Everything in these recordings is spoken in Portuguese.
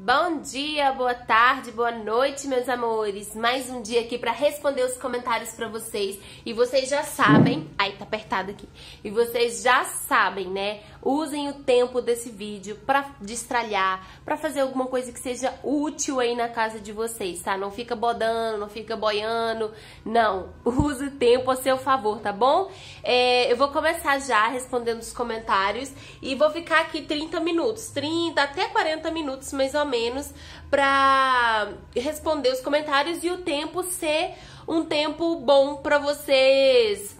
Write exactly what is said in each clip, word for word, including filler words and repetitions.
Bom dia, boa tarde, boa noite, meus amores. Mais um dia aqui pra responder os comentários pra vocês. E vocês já sabem... Ai, tá apertado aqui. E vocês já sabem, né? Usem o tempo desse vídeo pra destralhar, pra fazer alguma coisa que seja útil aí na casa de vocês, tá? Não fica bodando, não fica boiando. Não, use o tempo a seu favor, tá bom? É, eu vou começar já respondendo os comentários e vou ficar aqui trinta minutos, trinta até quarenta minutos mais ou menos, pra responder os comentários e o tempo ser um tempo bom pra vocês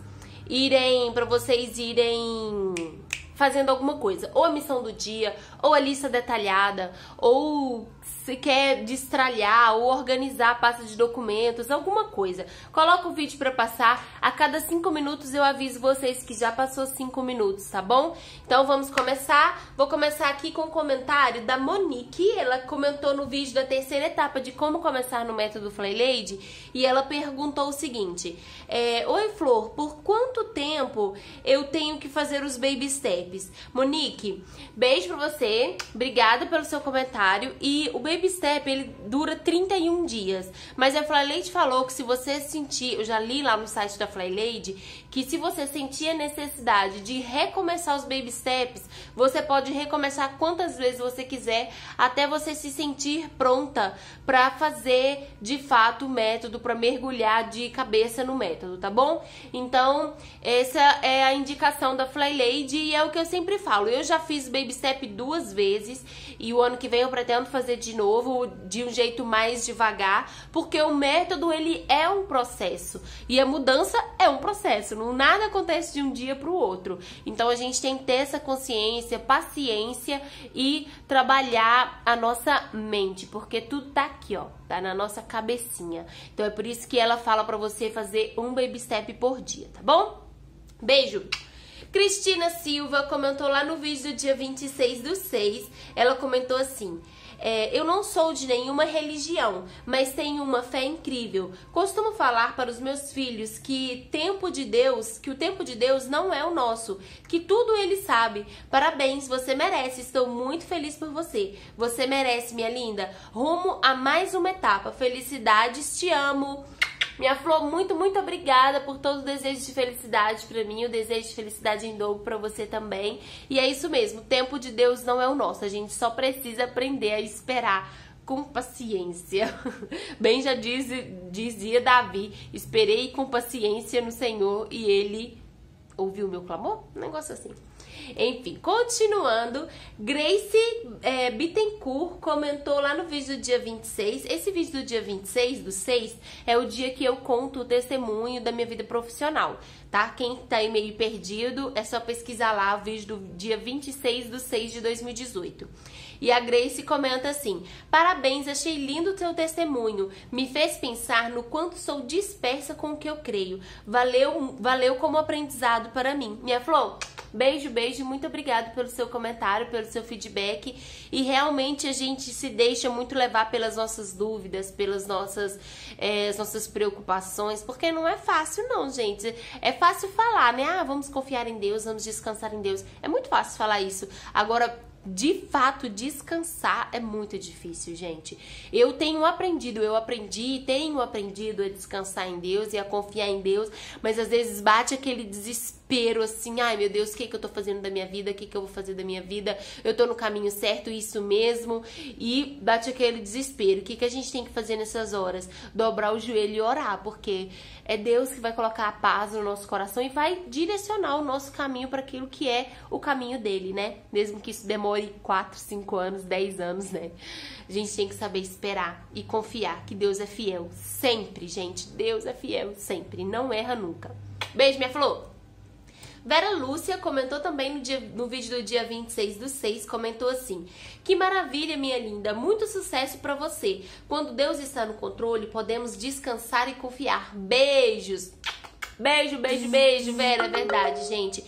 irem, pra vocês irem fazendo alguma coisa, ou a missão do dia, ou a lista detalhada, ou se quer destralhar, ou organizar a pasta de documentos, alguma coisa. Coloca o vídeo para passar, a cada cinco minutos eu aviso vocês que já passou cinco minutos, tá bom? Então vamos começar, vou começar aqui com um comentário da Monique, ela comentou no vídeo da terceira etapa de como começar no método Fly Lady, e ela perguntou o seguinte, é, oi Flor, por quanto tempo eu tenho que fazer os baby steps? Monique, beijo pra você, obrigada pelo seu comentário, e o baby step ele dura trinta e um dias, mas a Fly Lady falou que se você sentir, eu já li lá no site da Fly Lady, que se você sentir a necessidade de recomeçar os baby steps, você pode recomeçar quantas vezes você quiser, até você se sentir pronta pra fazer de fato o método, pra mergulhar de cabeça no método, tá bom? Então, essa é a indicação da Fly Lady e é o que eu sempre falo. Eu já fiz baby step duas vezes e o ano que vem eu pretendo fazer de novo, de um jeito mais devagar, porque o método ele é um processo e a mudança é um processo, não nada acontece de um dia para o outro. Então a gente tem que ter essa consciência, paciência e trabalhar a nossa mente, porque tudo tá aqui, ó, tá na nossa cabecinha. Então é por isso que ela fala para você fazer um baby step por dia, tá bom? Beijo! Cristina Silva comentou lá no vídeo do dia vinte e seis do seis, ela comentou assim, é, eu não sou de nenhuma religião, mas tenho uma fé incrível. Costumo falar para os meus filhos que tempo de Deus, que o tempo de Deus não é o nosso, que tudo ele sabe. Parabéns, você merece, estou muito feliz por você. Você merece, minha linda. Rumo a mais uma etapa. Felicidades, te amo. Minha Flor, muito, muito obrigada por todo o desejo de felicidade pra mim, o desejo de felicidade em dobro pra você também. E é isso mesmo, o tempo de Deus não é o nosso, a gente só precisa aprender a esperar com paciência. Bem já diz, dizia Davi, esperei com paciência no Senhor e ele ouviu o meu clamor? Um negócio assim. Enfim, continuando, Grace é, Bittencourt comentou lá no vídeo do dia vinte e seis. Esse vídeo do dia vinte e seis do seis é o dia que eu conto o testemunho da minha vida profissional, tá? Quem tá aí meio perdido, é só pesquisar lá o vídeo do dia vinte e seis do seis de dois mil e dezoito. E a Grace comenta assim, parabéns, achei lindo o teu testemunho, me fez pensar no quanto sou dispersa com o que eu creio, valeu, valeu como aprendizado para mim. Minha Flor, beijo, beijo, muito obrigada pelo seu comentário, pelo seu feedback, e realmente a gente se deixa muito levar pelas nossas dúvidas, pelas nossas, é, as nossas preocupações, porque não é fácil não, gente, é fácil falar, né, ah, vamos confiar em Deus, vamos descansar em Deus, é muito fácil falar isso, agora de fato, descansar é muito difícil, gente. Eu tenho aprendido, eu aprendi, tenho aprendido a descansar em Deus e a confiar em Deus, mas às vezes bate aquele desespero assim, ai meu Deus, o que que eu tô fazendo da minha vida? O que que eu vou fazer da minha vida? Eu tô no caminho certo, isso mesmo? E bate aquele desespero. O que que a gente tem que fazer nessas horas? Dobrar o joelho e orar, porque é Deus que vai colocar a paz no nosso coração e vai direcionar o nosso caminho para aquilo que é o caminho dele, né? Mesmo que isso demore quatro, cinco anos, dez anos, né? A gente tem que saber esperar e confiar que Deus é fiel sempre, gente. Deus é fiel sempre, não erra nunca. Beijo, minha Flor! Vera Lúcia comentou também no, dia, no vídeo do dia vinte e seis do seis, comentou assim, que maravilha, minha linda, muito sucesso pra você. Quando Deus está no controle, podemos descansar e confiar. Beijos! Beijo, beijo, beijo, Vera, é verdade, gente.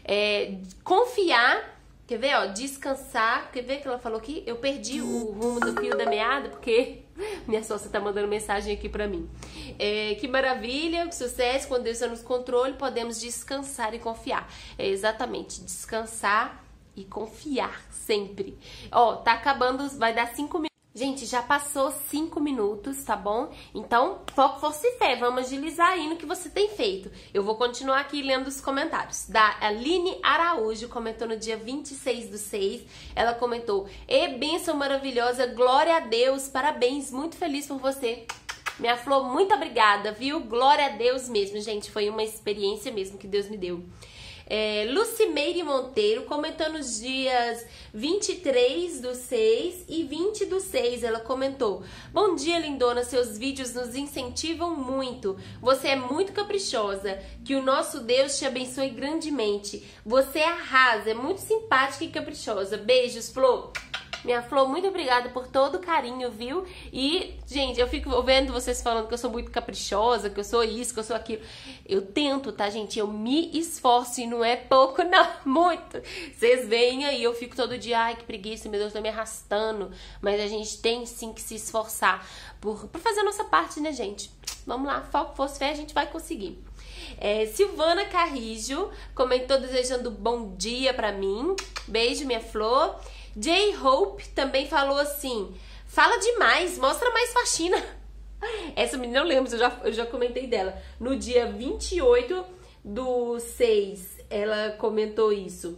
É, confiar... Quer ver, ó, descansar, quer ver que ela falou aqui? Eu perdi o rumo do fio da meada, porque minha sócia tá mandando mensagem aqui pra mim. É, que maravilha, que sucesso, quando Deus está nos controle, podemos descansar e confiar. É exatamente, descansar e confiar sempre. Ó, tá acabando, vai dar cinco minutos. Gente, já passou cinco minutos, tá bom? Então, foco, força e fé. Vamos agilizar aí no que você tem feito. Eu vou continuar aqui lendo os comentários. Da Aline Araújo, comentou no dia vinte e seis do seis. Ela comentou: "E bênção maravilhosa, glória a Deus, parabéns, muito feliz por você." Minha Flor, muito obrigada, viu? Glória a Deus mesmo, gente. Foi uma experiência mesmo que Deus me deu. É, Lucimeire Monteiro comentando os dias vinte e três do seis e vinte do seis. Ela comentou: "Bom dia, lindona, seus vídeos nos incentivam muito. Você é muito caprichosa. Que o nosso Deus te abençoe grandemente. Você arrasa, é muito simpática e caprichosa. Beijos, Flor." Minha Flor, muito obrigada por todo o carinho, viu? E, gente, eu fico vendo vocês falando que eu sou muito caprichosa, que eu sou isso, que eu sou aquilo. Eu tento, tá, gente? Eu me esforço e não é pouco, não, muito. Vocês veem aí, eu fico todo dia, ai, que preguiça, meu Deus, tô me arrastando. Mas a gente tem, sim, que se esforçar por, por fazer a nossa parte, né, gente? Vamos lá, foco, força, fé, a gente vai conseguir. É, Silvana Carrijo comentou desejando bom dia pra mim. Beijo, minha Flor. J-Hope também falou assim: "Fala demais, mostra mais faxina." Essa menina eu lembro, eu já, eu já comentei dela. No dia vinte e oito do seis, ela comentou isso.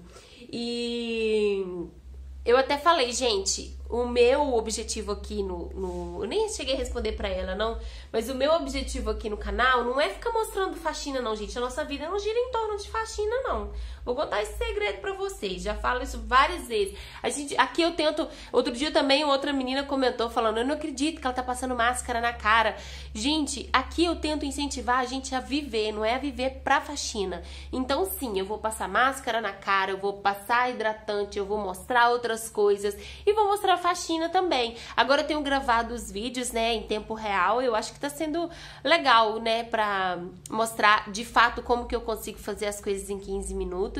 E eu até falei, gente, o meu objetivo aqui no, no... Eu nem cheguei a responder pra ela, não. Mas o meu objetivo aqui no canal não é ficar mostrando faxina, não, gente. A nossa vida não gira em torno de faxina, não. Vou contar esse segredo pra vocês. Já falo isso várias vezes. A gente, aqui eu tento... Outro dia também outra menina comentou falando: "Eu não acredito que ela tá passando máscara na cara." Gente, aqui eu tento incentivar a gente a viver, não é a viver pra faxina. Então sim, eu vou passar máscara na cara, eu vou passar hidratante, eu vou mostrar outras coisas e vou mostrar faxina também. Agora eu tenho gravado os vídeos, né, em tempo real. Eu acho que tá sendo legal, né, pra mostrar de fato como que eu consigo fazer as coisas em quinze minutos.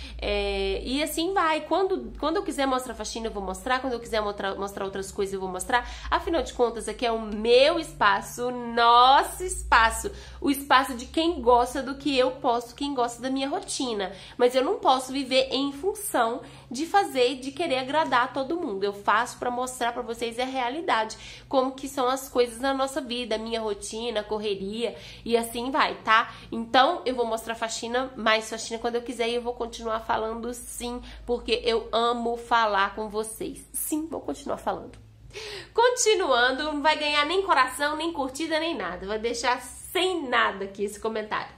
É, e assim vai. Quando, quando eu quiser mostrar faxina, eu vou mostrar. Quando eu quiser mostrar, mostrar outras coisas, eu vou mostrar. Afinal de contas, aqui é o meu espaço, o nosso espaço. O espaço de quem gosta do que eu posto, quem gosta da minha rotina. Mas eu não posso viver em função de fazer, de querer agradar todo mundo. Eu faço pra mostrar pra vocês a realidade, como que são as coisas na nossa vida, a minha rotina, a correria, e assim vai, tá? Então, eu vou mostrar faxina, mais faxina quando eu quiser, e eu vou continuar falando sim, porque eu amo falar com vocês. Sim, vou continuar falando. Continuando, não vai ganhar nem coração, nem curtida, nem nada. Vai deixar sem nada aqui esse comentário.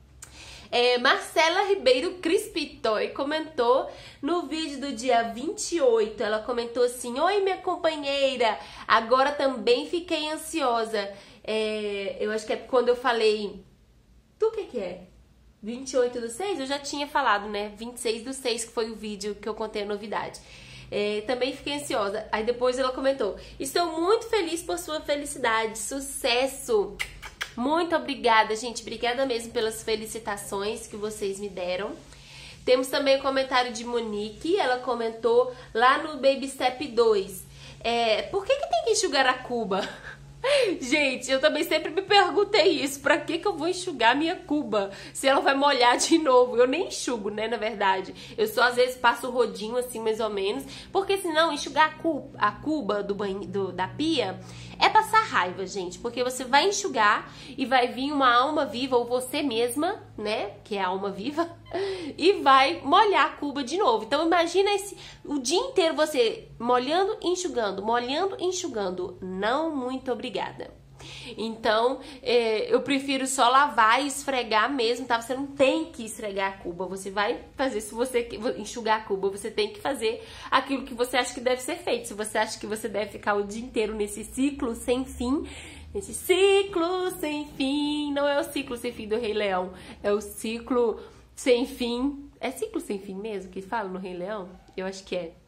É, Marcela Ribeiro Crispitoy comentou no vídeo do dia vinte e oito. Ela comentou assim: "Oi, minha companheira, agora também fiquei ansiosa." É, eu acho que é quando eu falei... Do que que é? vinte e oito do seis? Eu já tinha falado, né? vinte e seis do seis, que foi o vídeo que eu contei a novidade. É, também fiquei ansiosa. Aí depois ela comentou: "Estou muito feliz por sua felicidade. Sucesso!" Muito obrigada, gente. Obrigada mesmo pelas felicitações que vocês me deram. Temos também o comentário de Monique. Ela comentou lá no Baby Step dois. É, por que que tem que enxugar a cuba? Gente, eu também sempre me perguntei isso. Pra que que eu vou enxugar minha cuba se ela vai molhar de novo? Eu nem enxugo, né, na verdade. Eu só às vezes passo o rodinho assim, mais ou menos. Porque senão enxugar a cuba, a cuba do banho, do, da pia é passar raiva, gente. Porque você vai enxugar e vai vir uma alma viva, ou você mesma, né, que é a alma viva, e vai molhar a cuba de novo. Então imagina esse, o dia inteiro você molhando e enxugando, molhando e enxugando. Não, muito obrigada. Então, é, eu prefiro só lavar e esfregar mesmo, tá? Você não tem que esfregar a cuba, você vai fazer, se você enxugar a cuba, você tem que fazer aquilo que você acha que deve ser feito. Se você acha que você deve ficar o dia inteiro nesse ciclo sem fim, esse ciclo sem fim, não é o ciclo sem fim do Rei Leão, é o ciclo sem fim. É ciclo sem fim mesmo que fala no Rei Leão? Eu acho que é.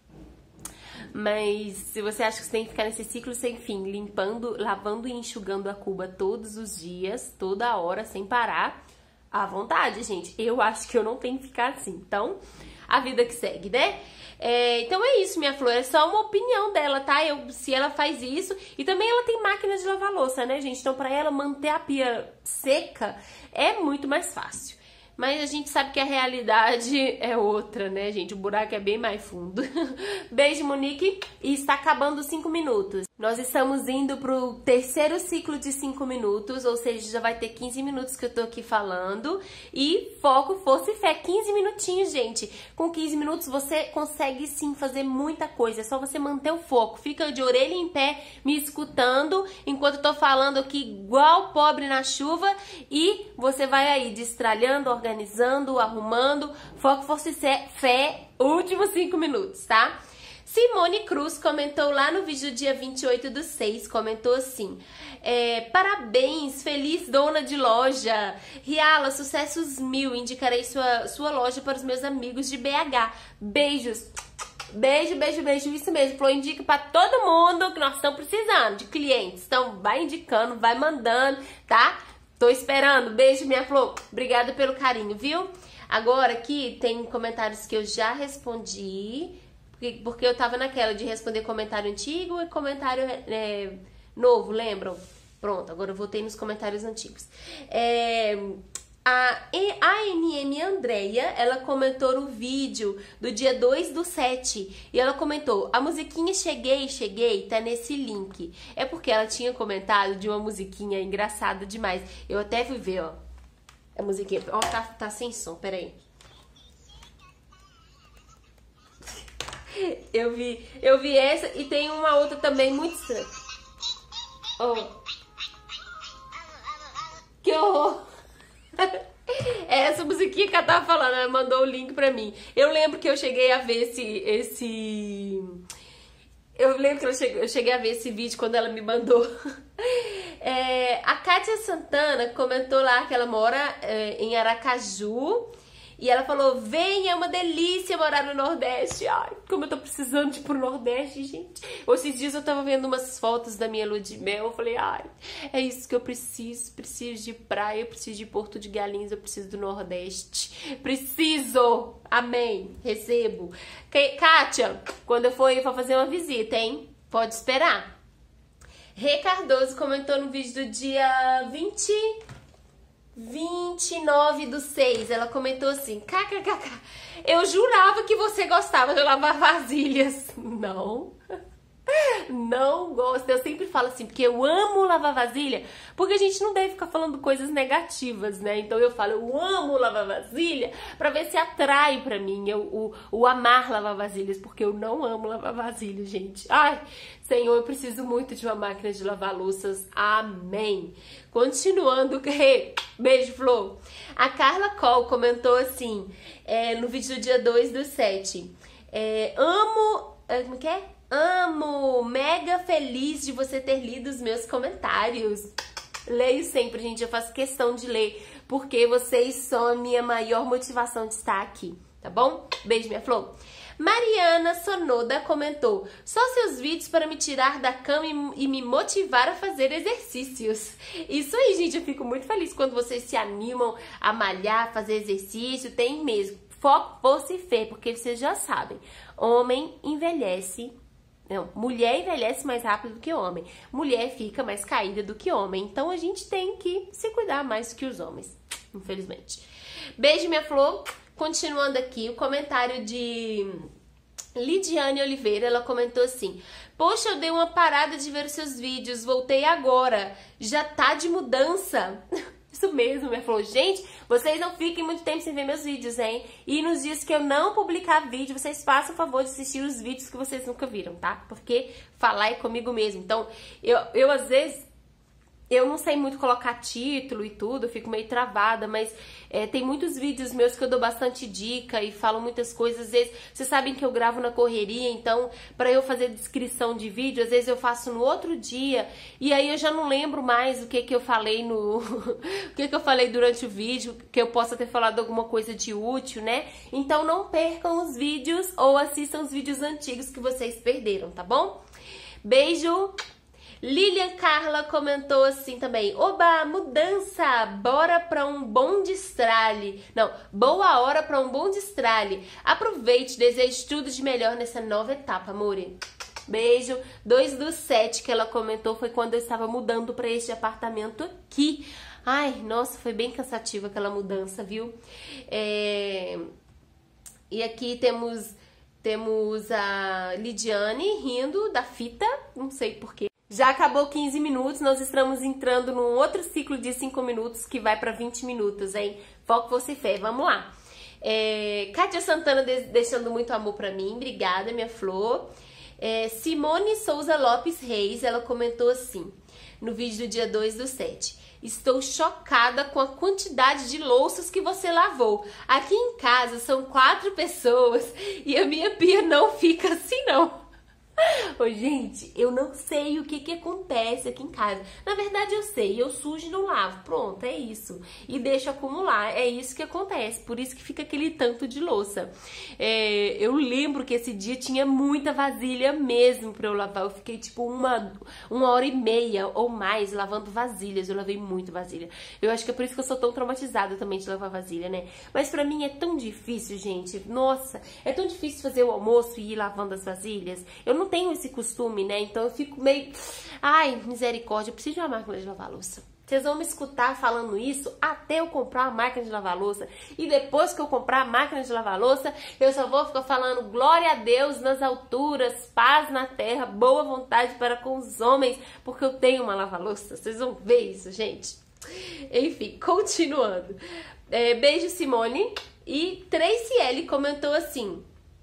Mas se você acha que você tem que ficar nesse ciclo sem fim, limpando, lavando e enxugando a cuba todos os dias, toda hora, sem parar, à vontade, gente. Eu acho que eu não tenho que ficar assim. Então, a vida que segue, né? É, então é isso, minha Flor. É só uma opinião dela, tá? Eu, se ela faz isso. E também ela tem máquina de lavar louça, né, gente? Então, pra ela manter a pia seca é muito mais fácil. Mas a gente sabe que a realidade é outra, né, gente? O buraco é bem mais fundo. Beijo, Monique. E está acabando os cinco minutos. Nós estamos indo pro terceiro ciclo de cinco minutos, ou seja, já vai ter quinze minutos que eu tô aqui falando. E foco, força e fé. quinze minutinhos, gente. Com quinze minutos você consegue sim fazer muita coisa. É só você manter o foco. Fica de orelha em pé me escutando enquanto eu tô falando aqui igual pobre na chuva. E você vai aí destralhando, organizando, arrumando. Foco, força e fé. Últimos cinco minutos, tá? Simone Cruz comentou lá no vídeo do dia vinte e oito do seis, comentou assim, é, parabéns, feliz dona de loja, Riala, sucessos mil, indicarei sua, sua loja para os meus amigos de B H, beijos, beijo, beijo, beijo, isso mesmo, falou, indica para todo mundo que nós estamos precisando de clientes, então vai indicando, vai mandando, tá? Tô esperando, beijo minha flor, obrigada pelo carinho, viu? Agora aqui tem comentários que eu já respondi, porque eu tava naquela de responder comentário antigo e comentário é, novo, lembram? Pronto, agora eu voltei nos comentários antigos. É, a A N M Andreia, ela comentou no vídeo do dia dois do sete. E ela comentou, a musiquinha Cheguei, Cheguei tá nesse link. É porque ela tinha comentado de uma musiquinha engraçada demais. Eu até fui ver, ó. A musiquinha, ó, tá, tá sem som, peraí. Eu vi, eu vi essa e tem uma outra também muito estranha. Oh. Que horror! Essa musiquinha que ela tava falando, ela mandou o link pra mim. Eu lembro que eu cheguei a ver esse... esse... Eu lembro que eu cheguei, eu cheguei a ver esse vídeo quando ela me mandou. É, a Kátia Santana comentou lá que ela mora é, em Aracaju. E ela falou, vem, é uma delícia morar no Nordeste. Ai, como eu tô precisando de ir pro Nordeste, gente. Esses dias eu tava vendo umas fotos da minha lua de mel. Eu falei, ai, é isso que eu preciso. Preciso de praia, eu preciso de Porto de Galinhas, eu preciso do Nordeste. Preciso! Amém. Recebo. Kátia, quando eu for, eu vou fazer uma visita, hein? Pode esperar. Rê Cardoso comentou no vídeo do dia vinte... vinte e nove do seis, ela comentou assim, kkkk, eu jurava que você gostava de lavar vasilhas. Não, não gosto. Eu sempre falo assim, porque eu amo lavar vasilha, porque a gente não deve ficar falando coisas negativas, né? Então eu falo, eu amo lavar vasilha, pra ver se atrai pra mim eu, o, o amar lavar vasilhas, porque eu não amo lavar vasilha, gente. Ai, Senhor, eu preciso muito de uma máquina de lavar louças. Amém. Continuando, beijo, Flor. A Carla Cole comentou assim, é, no vídeo do dia dois do sete. É, amo... É, como que é? Amo, mega feliz de você ter lido os meus comentários. Leio sempre, gente, eu faço questão de ler, porque vocês são a minha maior motivação de estar aqui, tá bom? Beijo, minha flor. Mariana Sonoda comentou, só seus vídeos para me tirar da cama e, e me motivar a fazer exercícios. Isso aí, gente, eu fico muito feliz quando vocês se animam a malhar, fazer exercício, tem mesmo. Foco, força e fé, porque vocês já sabem, homem envelhece, não, mulher envelhece mais rápido do que homem, mulher fica mais caída do que homem, então a gente tem que se cuidar mais do que os homens, infelizmente. Beijo, minha flor. Continuando aqui, o comentário de Lidiane Oliveira, ela comentou assim, poxa, eu dei uma parada de ver os seus vídeos, voltei agora, já tá de mudança. Isso mesmo, minha flor. Gente, vocês não fiquem muito tempo sem ver meus vídeos, hein? E nos dias que eu não publicar vídeo, vocês façam o favor de assistir os vídeos que vocês nunca viram, tá? Porque falar é comigo mesmo. Então, eu, eu às vezes... Eu não sei muito colocar título e tudo, eu fico meio travada, mas é, tem muitos vídeos meus que eu dou bastante dica e falo muitas coisas. Às vezes, vocês sabem que eu gravo na correria, então pra eu fazer descrição de vídeo, às vezes eu faço no outro dia e aí eu já não lembro mais o que que eu falei no... o que que eu falei durante o vídeo, que eu possa ter falado alguma coisa de útil, né? Então não percam os vídeos ou assistam os vídeos antigos que vocês perderam, tá bom? Beijo! Lilian Carla comentou assim também, oba, mudança, bora pra um bom destralhe. Não, boa hora pra um bom destralhe. Aproveite, desejo tudo de melhor nessa nova etapa, amore. Beijo. dois do sete que ela comentou foi quando eu estava mudando para este apartamento aqui. Ai, nossa, foi bem cansativa aquela mudança, viu? É... E aqui temos, temos a Lidiane rindo da fita, não sei porquê. Já acabou quinze minutos, nós estamos entrando num outro ciclo de cinco minutos que vai para vinte minutos, hein? Foco, força e fé, vamos lá. É... Kátia Santana deixando muito amor pra mim, obrigada, minha flor. É... Simone Souza Lopes Reis, ela comentou assim, no vídeo do dia dois do sete. Estou chocada com a quantidade de louças que você lavou. Aqui em casa são quatro pessoas e a minha pia não fica assim não. Ô, gente, eu não sei o que que acontece aqui em casa. Na verdade, eu sei, eu sujo e não lavo. Pronto, é isso. E deixo acumular. É isso que acontece. Por isso que fica aquele tanto de louça. É, eu lembro que esse dia tinha muita vasilha mesmo pra eu lavar. Eu fiquei tipo uma, uma hora e meia ou mais lavando vasilhas. Eu lavei muito vasilha. Eu acho que é por isso que eu sou tão traumatizada também de lavar vasilha, né? Mas pra mim é tão difícil, gente. Nossa, é tão difícil fazer o almoço e ir lavando as vasilhas. Eu não tenho esse costume, né? Então eu fico meio... Ai, misericórdia, eu preciso de uma máquina de lavar louça. Vocês vão me escutar falando isso até eu comprar a máquina de lavar louça. E depois que eu comprar a máquina de lavar louça, eu só vou ficar falando glória a Deus nas alturas, paz na terra, boa vontade para com os homens, porque eu tenho uma lava-louça. Vocês vão ver isso, gente. Enfim, continuando. É, beijo, Simone. E Tracy L comentou assim...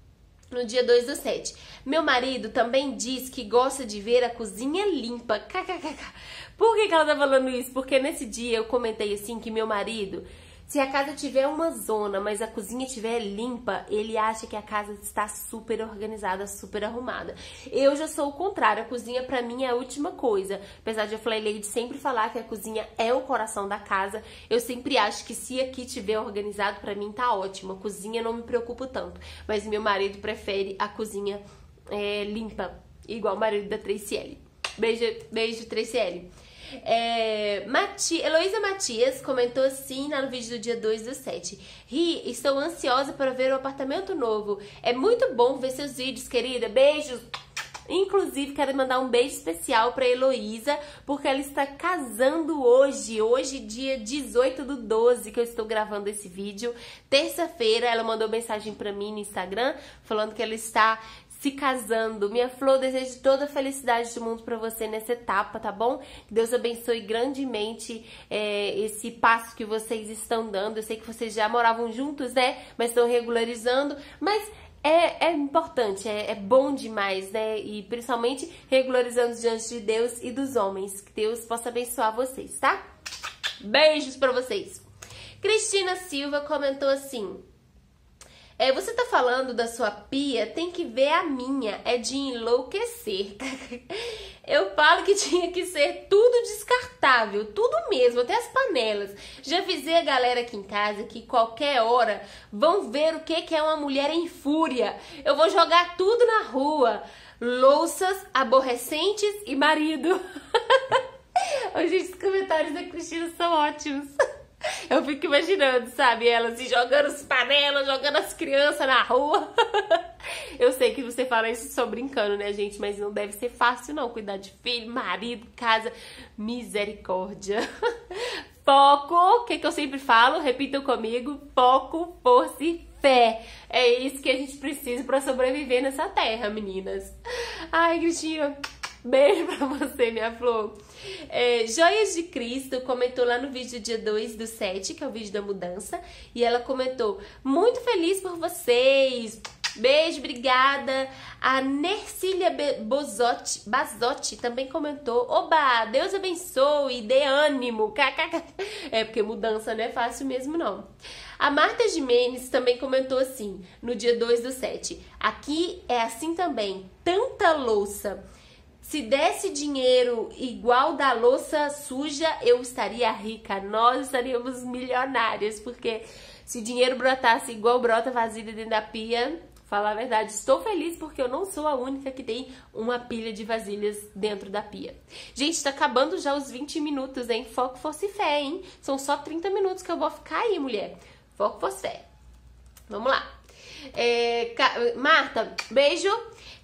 No dia dois do sete. Meu marido também diz que gosta de ver a cozinha limpa. Kkkk. Por que que ela tá falando isso? Porque nesse dia eu comentei assim que meu marido, se a casa tiver uma zona, mas a cozinha estiver limpa, ele acha que a casa está super organizada, super arrumada. Eu já sou o contrário, a cozinha pra mim é a última coisa. Apesar de eu Lady sempre falar que a cozinha é o coração da casa, eu sempre acho que se aqui tiver organizado, pra mim tá ótimo. A cozinha não me preocupa tanto, mas meu marido prefere a cozinha é, limpa, igual o marido da Tracy L. Beijo, beijo, Tracy L. É, Mati, Heloísa Matias comentou assim no vídeo do dia dois do sete. Ri, estou ansiosa para ver o apartamento novo. É muito bom ver seus vídeos, querida. Beijos. Inclusive, quero mandar um beijo especial para Heloísa, porque ela está casando hoje. Hoje, dia dezoito do doze, que eu estou gravando esse vídeo. Terça-feira, ela mandou mensagem para mim no Instagram, falando que ela está se casando. Minha flor, desejo toda a felicidade do mundo pra você nessa etapa, tá bom? Que Deus abençoe grandemente é, esse passo que vocês estão dando. Eu sei que vocês já moravam juntos, né? Mas estão regularizando. Mas é, é importante, é, é bom demais, né? E principalmente regularizando diante de Deus e dos homens. Que Deus possa abençoar vocês, tá? Beijos pra vocês. Cristina Silva comentou assim... É, você tá falando da sua pia, tem que ver a minha, é de enlouquecer. Eu falo que tinha que ser tudo descartável, tudo mesmo, até as panelas. Já avisei a galera aqui em casa que qualquer hora vão ver o que que é uma mulher em fúria. Eu vou jogar tudo na rua, louças, aborrecentes e marido. Ô, gente, os comentários da Cristina são ótimos. Eu fico imaginando, sabe, ela assim, jogando as panelas, jogando as crianças na rua. Eu sei que você fala isso só brincando, né, gente? Mas não deve ser fácil, não. Cuidar de filho, marido, casa. Misericórdia. Foco, o que, que eu sempre falo? Repitam comigo. Foco, força e fé. É isso que a gente precisa pra sobreviver nessa terra, meninas. Ai, Cristina, beijo pra você, minha flor. É, Joias de Cristo comentou lá no vídeo dia dois do sete, que é o vídeo da mudança, e ela comentou, muito feliz por vocês, beijo, obrigada. A Nercília Bozotti, Bazotti também comentou, oba, Deus abençoe, dê ânimo, é porque mudança não é fácil mesmo não. A Marta Jimenez também comentou assim, no dia dois do sete, aqui é assim também, tanta louça. Se desse dinheiro igual da louça suja, eu estaria rica. Nós estaríamos milionárias, porque se dinheiro brotasse igual brota vasilha dentro da pia, falar a verdade, estou feliz porque eu não sou a única que tem uma pilha de vasilhas dentro da pia. Gente, tá acabando já os vinte minutos, hein? Foco, força e fé, hein? São só trinta minutos que eu vou ficar aí, mulher. Foco, força e fé. Vamos lá. É, Marta, beijo.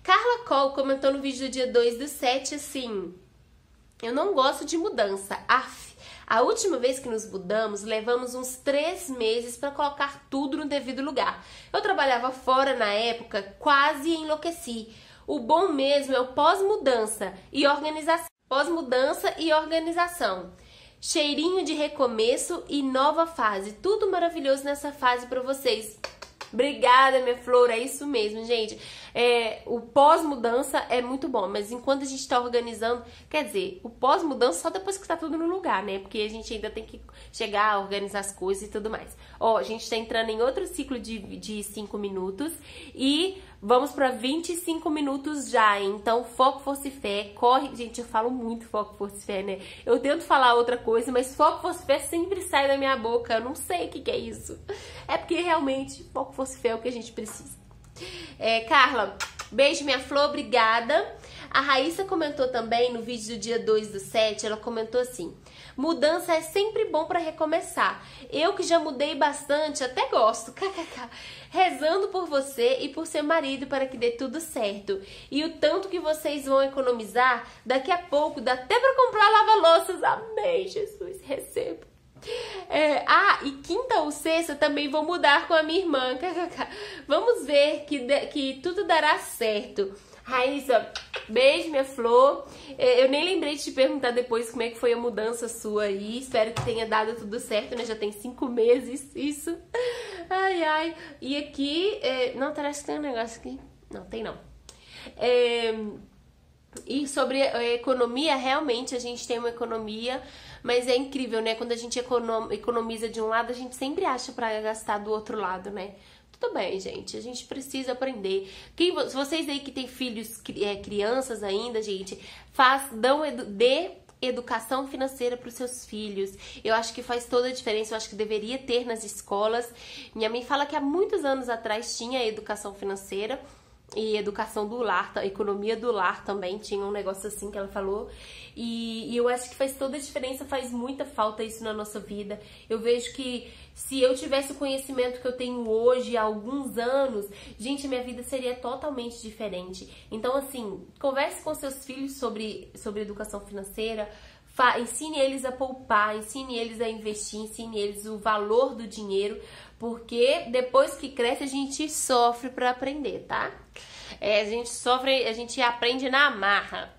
Carla Cole comentou no vídeo do dia dois do sete assim: eu não gosto de mudança. Aff, a última vez que nos mudamos, levamos uns três meses para colocar tudo no devido lugar. Eu trabalhava fora na época, quase enlouqueci. O bom mesmo é o pós-mudança e organização. Pós-mudança e organização. Cheirinho de recomeço e nova fase. Tudo maravilhoso nessa fase para vocês. Obrigada, minha flor, é isso mesmo, gente. É, o pós-mudança é muito bom, mas enquanto a gente tá organizando, quer dizer, o pós-mudança só depois que tá tudo no lugar, né? Porque a gente ainda tem que chegar a organizar as coisas e tudo mais. Ó, a gente tá entrando em outro ciclo de, de cinco minutos e vamos pra vinte e cinco minutos já. Então, foco, força e fé, corre. Gente, eu falo muito foco, força e fé, né? Eu tento falar outra coisa, mas foco, força e fé sempre sai da minha boca. Eu não sei o que, que é isso. É porque realmente foco, força e fé é o que a gente precisa. É, Carla, beijo, minha flor, obrigada. A Raíssa comentou também no vídeo do dia dois do sete, ela comentou assim: mudança é sempre bom pra recomeçar. Eu que já mudei bastante, até gosto. Kkk. Rezando por você e por seu marido para que dê tudo certo. E o tanto que vocês vão economizar, daqui a pouco dá até pra comprar lava-louças. Amém, Jesus, recebo. É, ah, e quinta ou sexta também vou mudar com a minha irmã. Vamos ver que, que tudo dará certo. Raíssa, beijo, minha flor. É, eu nem lembrei de te perguntar depois como é que foi a mudança sua aí. Espero que tenha dado tudo certo, né? Já tem cinco meses isso. Ai, ai. E aqui... É... Não, parece que tem um negócio aqui. Não, tem não. É... E sobre a economia, realmente a gente tem uma economia, mas é incrível, né? Quando a gente economiza de um lado, a gente sempre acha pra gastar do outro lado, né? Tudo bem, gente, a gente precisa aprender. Quem, se vocês aí que tem filhos, é, crianças ainda, gente, faz, dão, edu, dê educação financeira para os seus filhos. Eu acho que faz toda a diferença, eu acho que deveria ter nas escolas. Minha mãe fala que há muitos anos atrás tinha educação financeira, e educação do lar, economia do lar também, tinha um negócio assim que ela falou, e, e eu acho que faz toda a diferença, faz muita falta isso na nossa vida. Eu vejo que se eu tivesse o conhecimento que eu tenho hoje há alguns anos, gente, minha vida seria totalmente diferente. Então, assim, converse com seus filhos sobre, sobre educação financeira, ensine eles a poupar, ensine eles a investir, ensine eles o valor do dinheiro, porque depois que cresce a gente sofre pra aprender, tá? É, a gente sofre, a gente aprende na marra.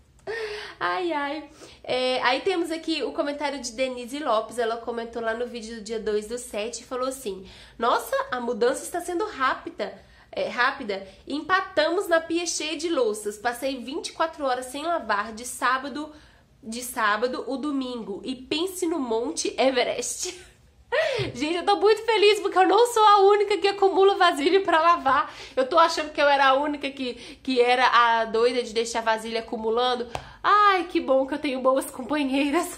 Ai, ai. É, aí temos aqui o comentário de Denise Lopes, ela comentou lá no vídeo do dia dois do sete e falou assim: nossa, a mudança está sendo rápida. É, rápida, empatamos na pia cheia de louças, passei vinte e quatro horas sem lavar de sábado de sábado o domingo e pense no Monte Everest. Gente, eu tô muito feliz porque eu não sou a única que acumula vasilha pra lavar. Eu tô achando que eu era a única que, que era a doida de deixar vasilha acumulando. Ai, que bom que eu tenho boas companheiras.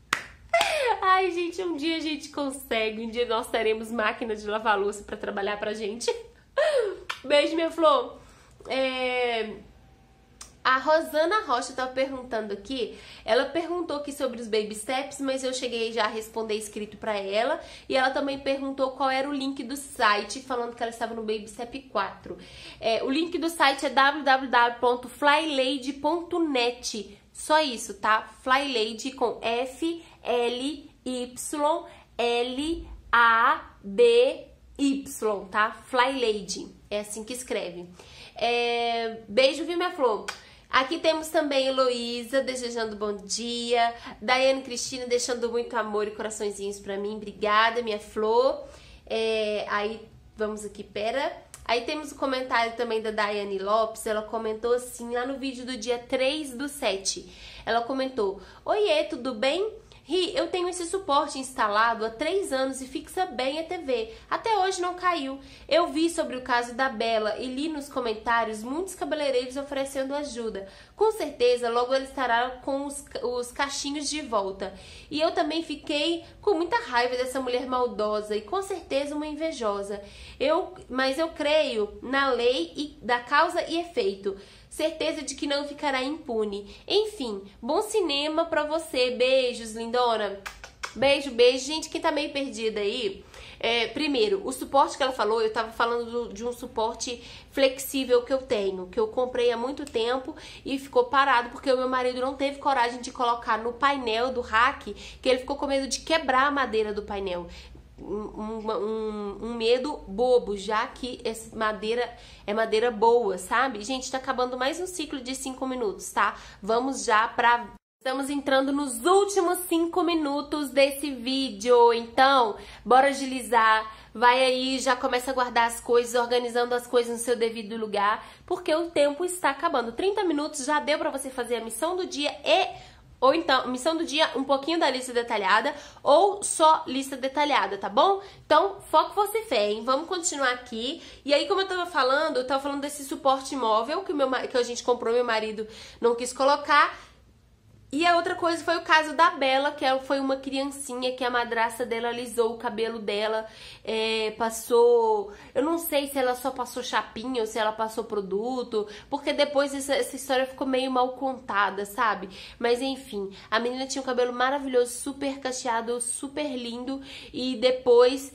Ai, gente, um dia a gente consegue. Um dia nós teremos máquina de lavar louça pra trabalhar pra gente. Beijo, minha flor. É... A Rosana Rocha tava perguntando aqui, ela perguntou aqui sobre os baby steps, mas eu cheguei já a responder escrito pra ela, e ela também perguntou qual era o link do site, falando que ela estava no baby step quatro. É, o link do site é w w w ponto flylady ponto net, só isso, tá? Flylady com F L Y L A D Y, tá? Flylady, é assim que escreve. É, beijo, viu, minha flor? Aqui temos também Heloísa desejando bom dia, Daiane Cristina deixando muito amor e coraçõezinhos pra mim, obrigada, minha flor. É, aí, vamos aqui, pera. Aí temos o comentário também da Daiane Lopes, ela comentou assim, lá no vídeo do dia três do sete, ela comentou: oiê, tudo bem? Ri, eu tenho esse suporte instalado há três anos e fixa bem a T V. Até hoje não caiu. Eu vi sobre o caso da Bela e li nos comentários muitos cabeleireiros oferecendo ajuda. Com certeza, logo ele estará com os, os cachinhos de volta. E eu também fiquei com muita raiva dessa mulher maldosa e com certeza uma invejosa. Eu, mas eu creio na lei e, da causa e efeito. Certeza de que não ficará impune. Enfim, bom cinema pra você. Beijos, lindona. Beijo, beijo. Gente, quem tá meio perdida aí, É, primeiro, o suporte que ela falou, eu tava falando do, de um suporte flexível que eu tenho, que eu comprei há muito tempo e ficou parado porque o meu marido não teve coragem de colocar no painel do rack, que ele ficou com medo de quebrar a madeira do painel. Um, um, um medo bobo, já que essa madeira é madeira boa, sabe? Gente, tá acabando mais um ciclo de cinco minutos, tá? Vamos já pra... Estamos entrando nos últimos cinco minutos desse vídeo, então, bora agilizar. Vai aí, já começa a guardar as coisas, organizando as coisas no seu devido lugar, porque o tempo está acabando. trinta minutos já deu pra você fazer a missão do dia e... Ou então, missão do dia, um pouquinho da lista detalhada, ou só lista detalhada, tá bom? Então, foco, força e fé, hein? Vamos continuar aqui. E aí, como eu tava falando, eu tava falando desse suporte móvel que, meu, que a gente comprou, meu marido não quis colocar. E a outra coisa foi o caso da Bela, que foi uma criancinha que a madrasta dela alisou o cabelo dela, é, passou... Eu não sei se ela só passou chapinha ou se ela passou produto, porque depois essa, essa história ficou meio mal contada, sabe? Mas enfim, a menina tinha um cabelo maravilhoso, super cacheado, super lindo, e depois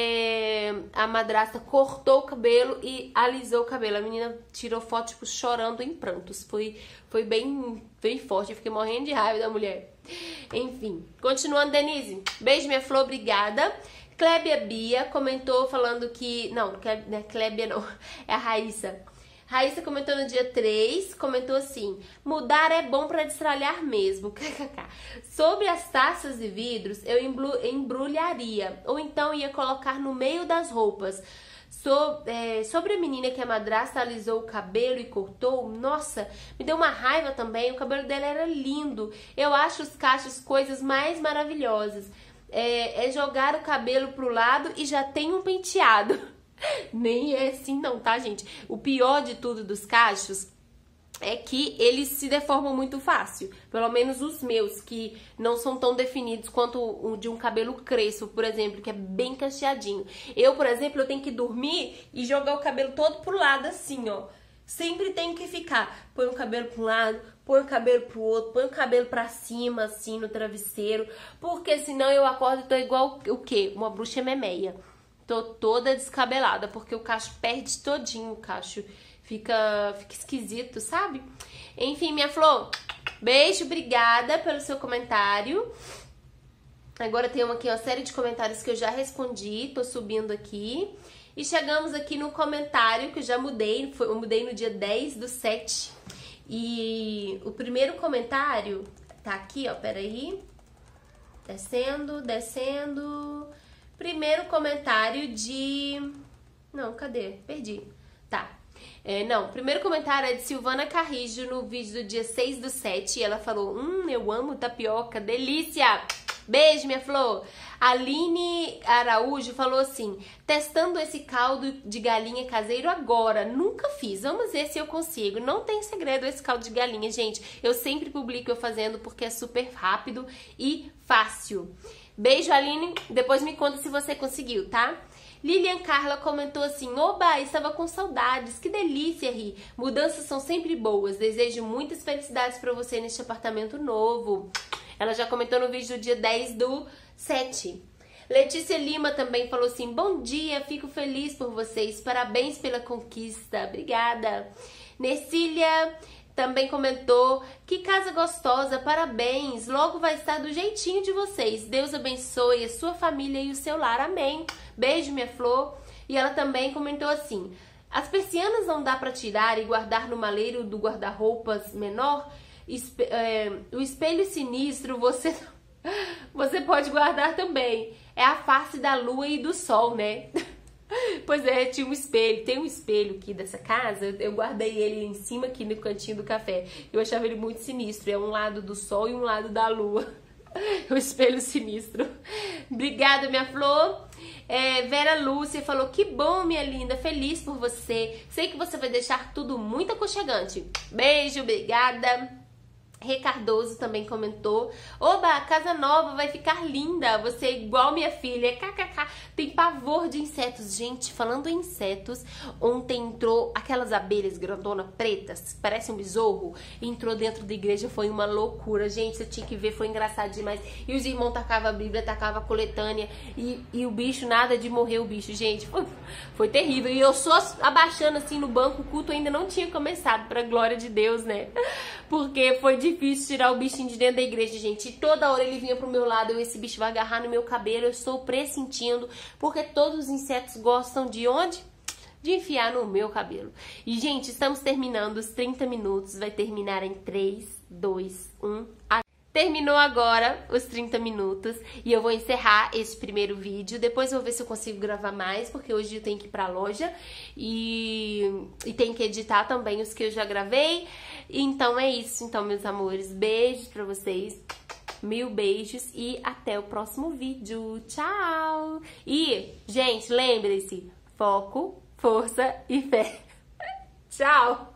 é, a madrasta cortou o cabelo e alisou o cabelo. A menina tirou foto, tipo, chorando em prantos. Foi... Foi bem, bem forte, eu fiquei morrendo de raiva da mulher. Enfim, continuando, Denise. Beijo, minha flor, obrigada. Clébia Bia comentou falando que... Não, não é Clébia não, é a Raíssa. Raíssa comentou no dia três, comentou assim: mudar é bom pra destralhar mesmo. Sobre as taças e vidros, eu embrulharia, ou então ia colocar no meio das roupas. So, é, sobre a menina que a madrasta alisou o cabelo e cortou, nossa, me deu uma raiva também. O cabelo dela era lindo. Eu acho os cachos coisas mais maravilhosas. É, é jogar o cabelo pro lado e já tem um penteado. Nem é assim não, tá, gente? O pior de tudo dos cachos é que eles se deformam muito fácil. Pelo menos os meus, que não são tão definidos quanto o de um cabelo crespo, por exemplo, que é bem cacheadinho. Eu, por exemplo, eu tenho que dormir e jogar o cabelo todo pro lado assim, ó. Sempre tenho que ficar. Põe o cabelo pro um lado, põe o cabelo pro outro, põe o cabelo pra cima, assim, no travesseiro. Porque senão eu acordo e tô igual o quê? Uma bruxa memeia. Tô toda descabelada, porque o cacho perde todinho o cacho. Fica, fica esquisito, sabe? Enfim, minha flor, beijo, obrigada pelo seu comentário. Agora tem uma aqui, uma série de comentários que eu já respondi, tô subindo aqui. E chegamos aqui no comentário que eu já mudei, foi, eu mudei no dia dez do sete. E o primeiro comentário tá aqui, ó, peraí. Descendo, descendo. Primeiro comentário de... Não, cadê? Perdi. Tá. É, não, o primeiro comentário é de Silvana Carrijo no vídeo do dia seis do sete. E ela falou: Hum, eu amo tapioca, delícia! Beijo, minha flor! Aline Araújo falou assim: testando esse caldo de galinha caseiro agora. Nunca fiz, vamos ver se eu consigo. Não tem segredo esse caldo de galinha, gente. Eu sempre publico eu fazendo porque é super rápido e fácil. Beijo, Aline. Depois me conta se você conseguiu, tá? Lilian Carla comentou assim: oba, estava com saudades, que delícia, Ri. Mudanças são sempre boas. Desejo muitas felicidades pra você neste apartamento novo. Ela já comentou no vídeo do dia dez do sete. Letícia Lima também falou assim: bom dia, fico feliz por vocês, parabéns pela conquista, obrigada. Nercília também comentou: que casa gostosa, parabéns, logo vai estar do jeitinho de vocês. Deus abençoe a sua família e o seu lar, amém. Beijo, minha flor. E ela também comentou assim: as persianas não dá para tirar e guardar no maleiro do guarda-roupas menor? Espe é, o espelho sinistro você, você pode guardar também. É a face da lua e do sol, né? Pois é, tinha um espelho, tem um espelho aqui dessa casa, eu guardei ele em cima aqui no cantinho do café. Eu achava ele muito sinistro, é um lado do sol e um lado da lua. O espelho sinistro. Obrigada, minha flor. É, Vera Lúcia falou: que bom, minha linda, feliz por você. Sei que você vai deixar tudo muito aconchegante. Beijo, obrigada. Rê Cardoso também comentou: oba, casa nova vai ficar linda, você é igual minha filha, kkk, tem pavor de insetos. Gente, falando em insetos, ontem entrou aquelas abelhas grandona pretas, parece um besouro, entrou dentro da igreja, foi uma loucura, gente, você tinha que ver, foi engraçado demais. E os irmãos tacavam a Bíblia, tacavam a coletânea, e, e o bicho, nada de morrer o bicho, gente, foi, foi terrível. E eu só abaixando assim no banco, o culto ainda não tinha começado, pra glória de Deus, né? Porque foi difícil tirar o bichinho de dentro da igreja, gente. E toda hora ele vinha pro meu lado, eu, esse bicho vai agarrar no meu cabelo, eu estou pressentindo, porque todos os insetos gostam de onde? De enfiar no meu cabelo. E, gente, estamos terminando os trinta minutos, vai terminar em três, dois, um... Terminou agora os trinta minutos e eu vou encerrar esse primeiro vídeo. Depois eu vou ver se eu consigo gravar mais, porque hoje eu tenho que ir pra loja e, e tenho que editar também os que eu já gravei. Então é isso, então, meus amores. Beijos pra vocês, mil beijos e até o próximo vídeo. Tchau! E, gente, lembre-se, foco, força e fé. Tchau!